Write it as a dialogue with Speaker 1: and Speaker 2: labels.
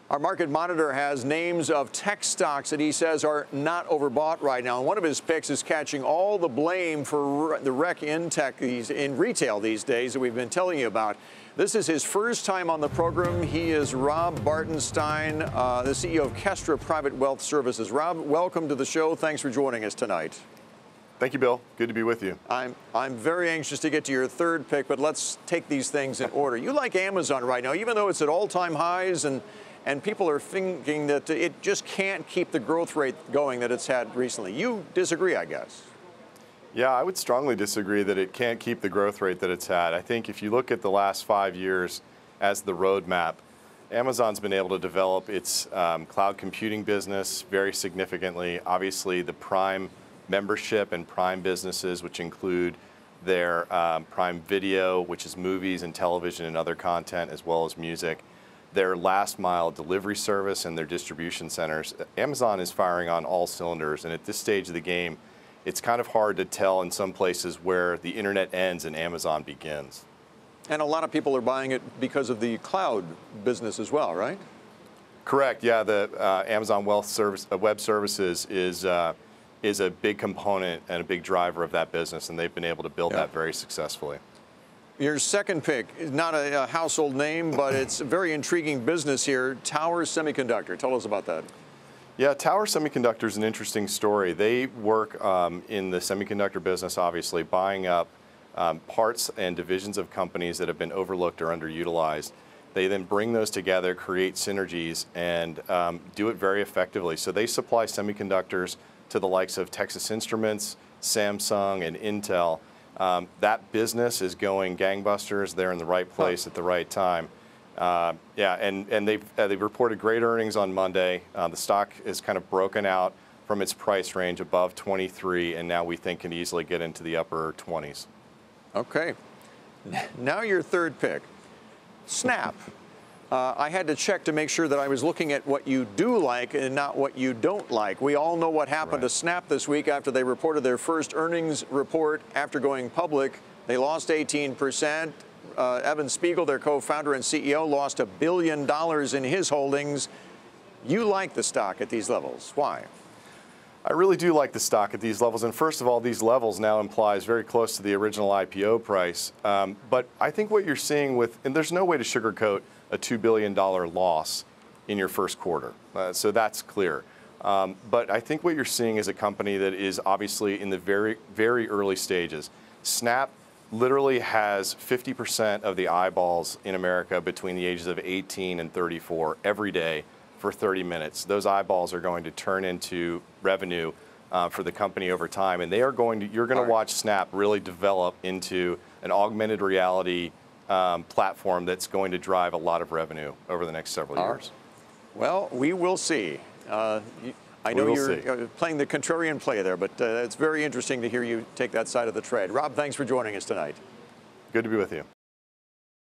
Speaker 1: Our market monitor has names of tech stocks that he says are not overbought right now. And one of his picks is catching all the blame for the wreck in tech, in retail these days that we've been telling you about. This is his first time on the program. He is Rob Bartenstein, the CEO of Kestra Private Wealth Services. Rob, welcome to the show. Thanks for joining us tonight.
Speaker 2: Thank you, Bill. Good to be with you.
Speaker 1: I'm very anxious to get to your third pick, but let's take these things in order. You like Amazon right now, even though it's at all-time highs and people are thinking that it just can't keep the growth rate going that it's had recently. You disagree, I guess.
Speaker 2: Yeah, I would strongly disagree that it can't keep the growth rate that it's had. I think if you look at the last 5 years as the roadmap, Amazon's been able to develop its cloud computing business very significantly. Obviously, the Prime membership and Prime businesses, which include their Prime Video, which is movies and television and other content, as well as music, their last mile delivery service and their distribution centers. Amazon is firing on all cylinders, and at this stage of the game, it's kind of hard to tell in some places where the internet ends and Amazon begins.
Speaker 1: And a lot of people are buying it because of the cloud business as well, right?
Speaker 2: Correct. Yeah, the Amazon Web Services is a big component and a big driver of that business, and they've been able to build that very successfully.
Speaker 1: Your second pick is not a household name, but it's a very intriguing business here, Tower Semiconductor. Tell us about that.
Speaker 2: Yeah, Tower Semiconductor is an interesting story. They work in the semiconductor business, obviously, buying up parts and divisions of companies that have been overlooked or underutilized. They then bring those together, create synergies, and do it very effectively. So they supply semiconductors to the likes of Texas Instruments, Samsung, and Intel. That business is going gangbusters. They're in the right place at the right time. Yeah, and they've reported great earnings on Monday. The stock is kind of broken out from its price range above 23, and now we think can easily get into the upper 20s.
Speaker 1: Okay. Now your third pick, Snap. I had to check to make sure that I was looking at what you do like and not what you don't like. We all know what happened to Snap this week after they reported their first earnings report after going public. They lost 18%. Evan Spiegel, their co-founder and CEO, lost $1 billion in his holdings. You like the stock at these levels. Why?
Speaker 2: I really do like the stock at these levels. And first of all, these levels now implies very close to the original IPO price. But I think what you're seeing and there's no way to sugarcoat a $2 billion loss in your first quarter. So that's clear. But I think what you're seeing is a company that is obviously in the very, very early stages. Snap literally has 50% of the eyeballs in America between the ages of 18 and 34 every day for 30 minutes. Those eyeballs are going to turn into revenue for the company over time, and you're going to watch Snap really develop into an augmented reality platform that's going to drive a lot of revenue over the next several years.
Speaker 1: Well, we will see. I know you're playing the contrarian play there, but it's very interesting to hear you take that side of the trade. Rob, thanks for joining us tonight.
Speaker 2: Good to be with you.